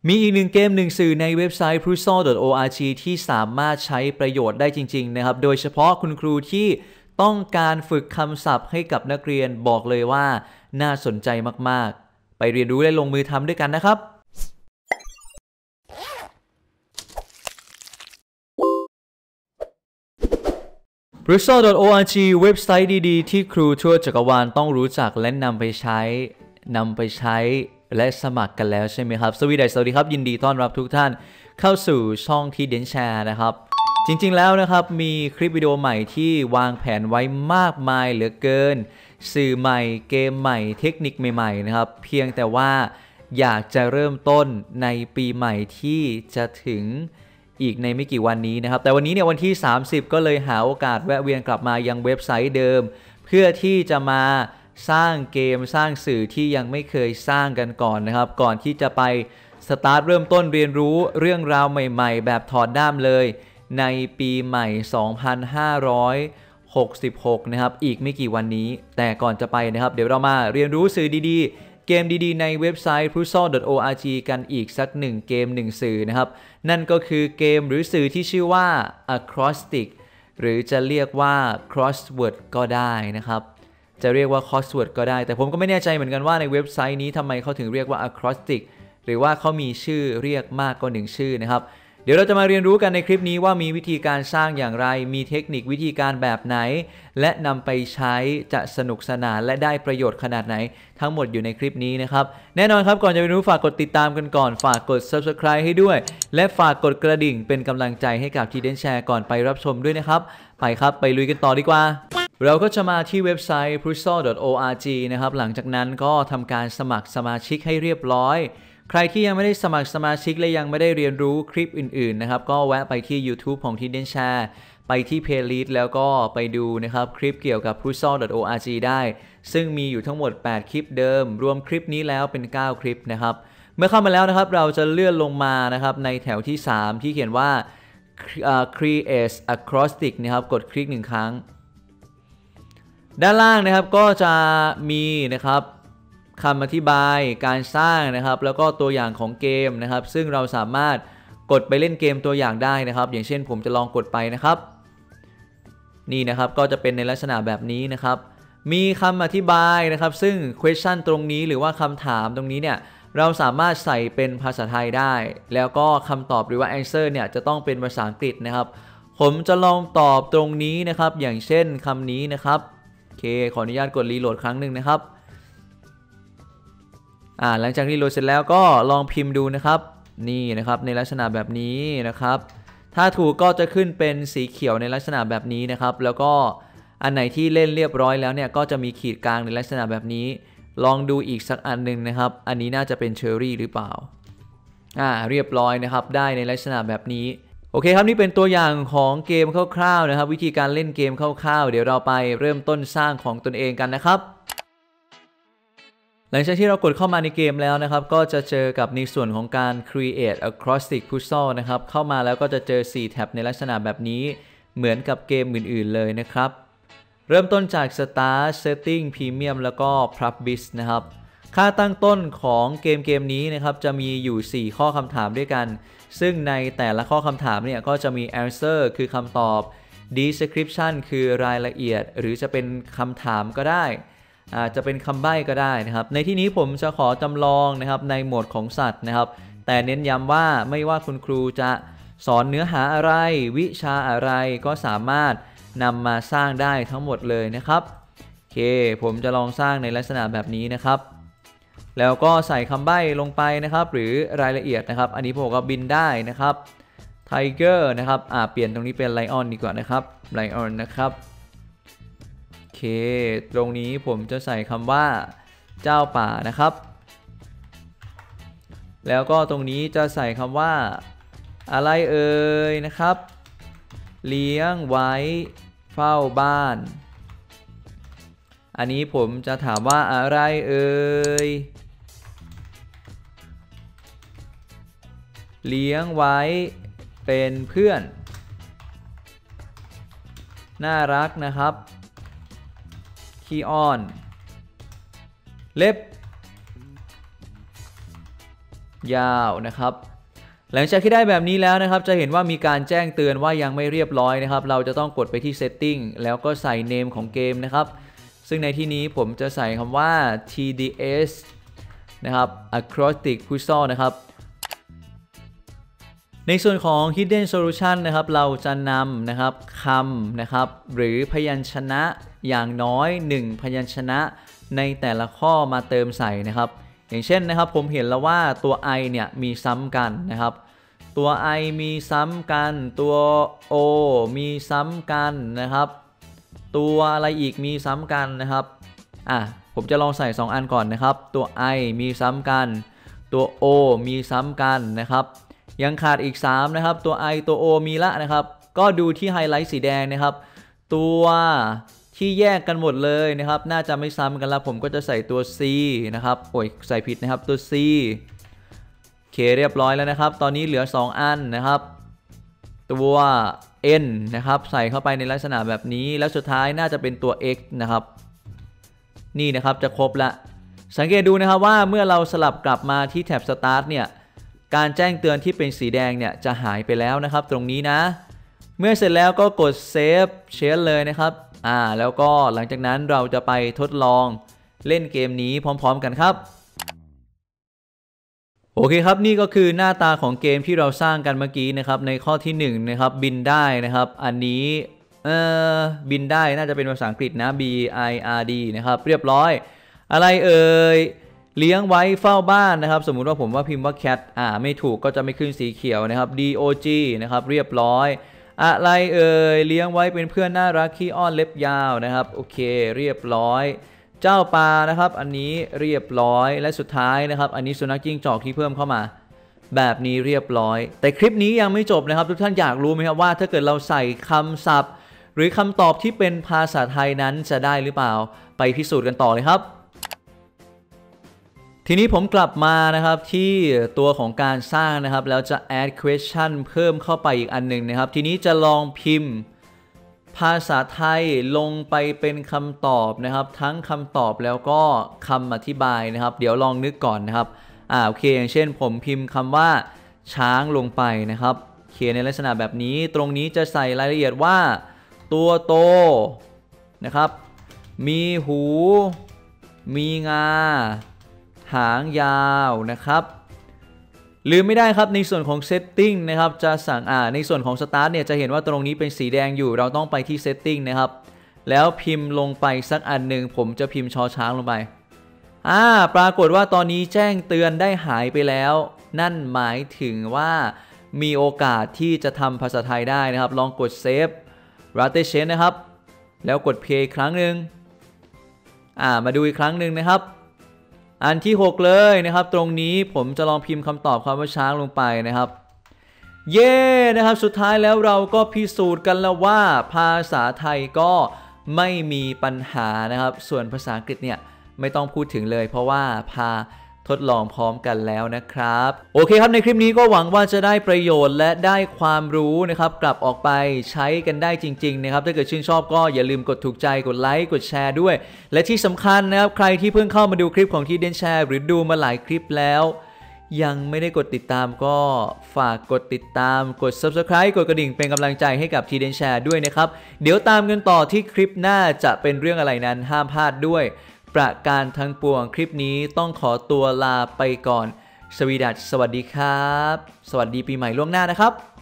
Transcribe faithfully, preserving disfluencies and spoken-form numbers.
มีอีกหนึ่งเกมหนึ่งสื่อในเว็บไซต์ พรูโซ ดอท โอ อาร์ จี ที่สามารถใช้ประโยชน์ได้จริงๆนะครับโดยเฉพาะคุณครูที่ต้องการฝึกคำศัพท์ให้กับนักเรียนบอกเลยว่าน่าสนใจมากๆไปเรียนรู้และลงมือทำด้วยกันนะครับ พรู โซ ดอท โอ อาร์ จี เว็บไซต์ดีๆที่ครูทั่วจักรวาลต้องรู้จักและนำไปใช้นำไปใช้และสมัครกันแล้วใช่ไหมครับสวีดัสสวัสดีครับยินดีต้อนรับทุกท่านเข้าสู่ช่องที่เดนแชร์นะครับจริงๆแล้วนะครับมีคลิปวิดีโอใหม่ที่วางแผนไว้มากมายเหลือเกินสื่อใหม่เกมใหม่เทคนิคใหม่ๆนะครับเพียงแต่ว่าอยากจะเริ่มต้นในปีใหม่ที่จะถึงอีกในไม่กี่วันนี้นะครับแต่วันนี้เนี่ยวันที่สามสิบก็เลยหาโอกาสแวะเวียนกลับมายังเว็บไซต์เดิมเพื่อที่จะมาสร้างเกมสร้างสื่อที่ยังไม่เคยสร้างกันก่อนนะครับก่อนที่จะไปสตาร์ทเริ่มต้นเรียนรู้เรื่องราวใหม่ๆแบบถอดด้ามเลยในปีใหม่สองพันห้าร้อยหกสิบหกนะครับอีกไม่กี่วันนี้แต่ก่อนจะไปนะครับเดี๋ยวเรามาเรียนรู้สื่อดีๆเกมดีๆในเว็บไซต์ พรูโซ ดอท โอ อาร์ จี กันอีกสักหนึ่งเกมหนึ่งสื่อนะครับนั่นก็คือเกมหรือสื่อที่ชื่อว่า Acrostic หรือจะเรียกว่า Crossword ก็ได้นะครับจะเรียกว่า Crossword ก็ได้แต่ผมก็ไม่แน่ใจเหมือนกันว่าในเว็บไซต์นี้ทำไมเขาถึงเรียกว่า Acrostic หรือว่าเขามีชื่อเรียกมากกว่าหนึ่งชื่อนะครับเดี๋ยวเราจะมาเรียนรู้กันในคลิปนี้ว่ามีวิธีการสร้างอย่างไรมีเทคนิควิธีการแบบไหนและนำไปใช้จะสนุกสนานและได้ประโยชน์ขนาดไหนทั้งหมดอยู่ในคลิปนี้นะครับแน่นอนครับก่อนจะไปรู้ฝากกดติดตามกันก่อนฝากกด ซับสไครบ์ ให้ด้วยและฝากกดกระดิ่งเป็นกำลังใจให้กับทีเดนแชร์ก่อนไปรับชมด้วยนะครับไปครับไปลุยกันต่อดีกว่าเราก็จะมาที่เว็บไซต์ พรูโซ ดอท โอ อาร์ จี นะครับหลังจากนั้นก็ทำการสมัครสมาชิกให้เรียบร้อยใครที่ยังไม่ได้สมัครสมาชิกและยังไม่ได้เรียนรู้คลิปอื่นๆนะครับก็แวะไปที่ YouTube ของทีเดนแชร์ไปที่ Playlist แล้วก็ไปดูนะครับคลิปเกี่ยวกับ พรูโซ ดอท โอ อาร์ จี ได้ซึ่งมีอยู่ทั้งหมดแปดคลิปเดิมรวมคลิปนี้แล้วเป็นเก้าคลิปนะครับเมื่อเข้ามาแล้วนะครับเราจะเลื่อนลงมานะครับในแถวที่สามที่เขียนว่า Create Acrostic นะครับกดคลิกหนึ่งครั้งด้านล่างนะครับก็จะมีนะครับคำอธิบายการสร้างนะครับแล้วก็ตัวอย่างของเกมนะครับซึ่งเราสามารถกดไปเล่นเกมตัวอย่างได้นะครับอย่างเช่นผมจะลองกดไปนะครับนี่นะครับก็จะเป็นในลักษณะแบบนี้นะครับมีคำอธิบายนะครับซึ่ง question ตรงนี้หรือว่าคำถามตรงนี้เนี่ยเราสามารถใส่เป็นภาษาไทยได้แล้วก็คำตอบหรือว่า answer เนี่ยจะต้องเป็นภาษาอังกฤษนะครับผมจะลองตอบตรงนี้นะครับอย่างเช่นคำนี้นะครับโอเคขออนุญาตกดรีโหลดครั้งหนึ่งนะครับอ่าหลังจากรีโหลดเสร็จแล้วก็ลองพิมพ์ดูนะครับนี่นะครับในลักษณะแบบนี้นะครับถ้าถูกก็จะขึ้นเป็นสีเขียวในลักษณะแบบนี้นะครับแล้วก็อันไหนที่เล่นเรียบร้อยแล้วเนี่ยก็จะมีขีดกลางในลักษณะแบบนี้ลองดูอีกสักอันหนึ่งนะครับอันนี้น่าจะเป็นเชอร์รี่หรือเปล่าอ่าเรียบร้อยนะครับได้ในลักษณะแบบนี้โอเคครับนี่เป็นตัวอย่างของเกมคร่าวๆนะครับวิธีการเล่นเกมคร่าวๆเดี๋ยวเราไปเริ่มต้นสร้างของตนเองกันนะครับหลังจากที่เรากดเข้ามาในเกมแล้วนะครับก็จะเจอกับในส่วนของการ Create Acrostic Puzzle นะครับเข้ามาแล้วก็จะเจอสี่แท็บในลักษณะแบบนี้เหมือนกับเกมอื่นๆเลยนะครับเริ่มต้นจาก Start Setting Premium แล้วก็ Publish นะครับค่าตั้งต้นของเกมเกมนี้นะครับจะมีอยู่สี่ข้อคำถามด้วยกันซึ่งในแต่ละข้อคำถามเนี่ยก็จะมี Answer คือคำตอบ Description คือรายละเอียดหรือจะเป็นคำถามก็ได้อาจจะเป็นคำใบ้ก็ได้นะครับในที่นี้ผมจะขอจำลองนะครับในโหมดของสัตว์นะครับแต่เน้นย้ำว่าไม่ว่าคุณครูจะสอนเนื้อหาอะไรวิชาอะไรก็สามารถนำมาสร้างได้ทั้งหมดเลยนะครับโอเคผมจะลองสร้างในลักษณะแบบนี้นะครับแล้วก็ใส่คำใบ้ลงไปนะครับหรือรายละเอียดนะครับอันนี้ผมก็บินได้นะครับ Tiger นะครับอ่าเปลี่ยนตรงนี้เป็น Lion ดีกว่านะครับ Lion นะครับโอเคตรงนี้ผมจะใส่คำว่าเจ้าป่านะครับแล้วก็ตรงนี้จะใส่คำว่าอะไรเอ่ยนะครับเลี้ยงไว้เฝ้าบ้านอันนี้ผมจะถามว่าอะไรเอ่ยเลี้ยงไว้เป็นเพื่อนน่ารักนะครับขี้อ้อนเล็บยาวนะครับหลังจากที่ได้แบบนี้แล้วนะครับจะเห็นว่ามีการแจ้งเตือนว่ายังไม่เรียบร้อยนะครับเราจะต้องกดไปที่ setting แล้วก็ใส่ name ของเกมนะครับซึ่งในที่นี้ผมจะใส่คำว่า ที ดี เอส นะครับ acrostic puzzle นะครับในส่วนของ hidden solution นะครับเราจะนำนะครับคำนะครับหรือพยัญชนะอย่างน้อยหนึ่งพยัญชนะในแต่ละข้อมาเติมใส่นะครับอย่างเช่นนะครับผมเห็นแล้วว่าตัว i เนี่ยมีซ้ำกันนะครับตัว i มีซ้ำกันตัว o มีซ้ำกันนะครับตัวอะไรอีกมีซ้ำกันนะครับอ่ะผมจะลองใส่สองอันก่อนนะครับตัว i มีซ้ำกันตัว o มีซ้ำกันนะครับยังขาดอีกสามนะครับตัว i ตัว o มีละนะครับก็ดูที่ไฮไลท์สีแดงนะครับตัวที่แยกกันหมดเลยนะครับน่าจะไม่ซ้ำกันแล้วผมก็จะใส่ตัว c นะครับโอ้ยใส่ผิดนะครับตัว c โอเคเรียบร้อยแล้วนะครับตอนนี้เหลือสองอันนะครับตัว n นะครับใส่เข้าไปในลักษณะแบบนี้แล้วสุดท้ายน่าจะเป็นตัว x นะครับนี่นะครับจะครบละสังเกตดูนะครับว่าเมื่อเราสลับกลับมาที่แท็บ start เนี่ยการแจ้งเตือนที่เป็นสีแดงเนี่ยจะหายไปแล้วนะครับตรงนี้นะเมื่อเสร็จแล้วก็กด save change เลยนะครับอ่าแล้วก็หลังจากนั้นเราจะไปทดลองเล่นเกมนี้พร้อมๆกันครับโอเคครับนี่ก็คือหน้าตาของเกมที่เราสร้างกันเมื่อกี้นะครับในข้อที่หนึ่งนะครับบินได้นะครับอันนี้เอ่อบินได้น่าจะเป็นภาษาอังกฤษนะ B I R D นะครับเรียบร้อยอะไรเอ่ยเลี้ยงไว้เฝ้าบ้านนะครับสมมุติว่าผมว่าพิมพ์ว่า cat อ่าไม่ถูกก็จะไม่ขึ้นสีเขียวนะครับ D O G นะครับเรียบร้อยอะไรเอ่ยเลี้ยงไว้เป็นเพื่อนน่ารักขี้อ้อนเล็บยาวนะครับโอเคเรียบร้อยเจ้าปลานะครับอันนี้เรียบร้อยและสุดท้ายนะครับอันนี้สุนัขจิ้งจอกที่เพิ่มเข้ามาแบบนี้เรียบร้อยแต่คลิปนี้ยังไม่จบนะครับทุกท่านอยากรู้ไหมครับว่าถ้าเกิดเราใส่คำศัพท์หรือคำตอบที่เป็นภาษาไทยนั้นจะได้หรือเปล่าไปพิสูจน์กันต่อเลยครับทีนี้ผมกลับมานะครับที่ตัวของการสร้างนะครับแล้วจะ add question เพิ่มเข้าไปอีกอันหนึ่งนะครับทีนี้จะลองพิมพ์ภาษาไทยลงไปเป็นคำตอบนะครับทั้งคำตอบแล้วก็คำอธิบายนะครับเดี๋ยวลองนึกก่อนนะครับอ่าโอเคอย่างเช่นผมพิมพ์คำว่าช้างลงไปนะครับเขียนในลักษณะแบบนี้ตรงนี้จะใส่รายละเอียดว่าตัวโตนะครับมีหูมีงาหางยาวนะครับลืมไม่ได้ครับในส่วนของ setting นะครับจะสั่งอ่าในส่วนของ start เนี่ยจะเห็นว่าตรงนี้เป็นสีแดงอยู่เราต้องไปที่ setting นะครับแล้วพิมพ์ลงไปสักอันหนึ่งผมจะพิมพ์ชอช้างลงไปอ่าปรากฏว่าตอนนี้แจ้งเตือนได้หายไปแล้วนั่นหมายถึงว่ามีโอกาสที่จะทำภาษาไทยได้นะครับลองกด save rate change นะครับแล้วกด play อีกครั้งหนึ่งอ่ามาดูอีกครั้งหนึ่งนะครับอันที่หกเลยนะครับตรงนี้ผมจะลองพิมพ์คำตอบคำว่าช้างลงไปนะครับเย้นะครับสุดท้ายแล้วเราก็พิสูจน์กันแล้วว่าภาษาไทยก็ไม่มีปัญหานะครับส่วนภาษาอังกฤษเนี่ยไม่ต้องพูดถึงเลยเพราะว่าพาทดลองพร้อมกันแล้วนะครับโอเคครับในคลิปนี้ก็หวังว่าจะได้ประโยชน์และได้ความรู้นะครับกลับออกไปใช้กันได้จริงๆนะครับถ้าเกิดชื่นชอบก็อย่าลืมกดถูกใจกดไลค์กดแชร์ด้วยและที่สำคัญนะครับใครที่เพิ่งเข้ามาดูคลิปของที่เดนแชร์หรือดูมาหลายคลิปแล้วยังไม่ได้กดติดตามก็ฝากกดติดตามกด ซับสไครบ์ กดกระดิ่งเป็นกำลังใจให้กับทีเดนแชร์ด้วยนะครับเดี๋ยวตามกันต่อที่คลิปหน้าจะเป็นเรื่องอะไรนั้นห้ามพลาดด้วยประการทั้งปวงคลิปนี้ต้องขอตัวลาไปก่อนสวีดัสสวัสดีครับสวัสดีปีใหม่ล่วงหน้านะครับ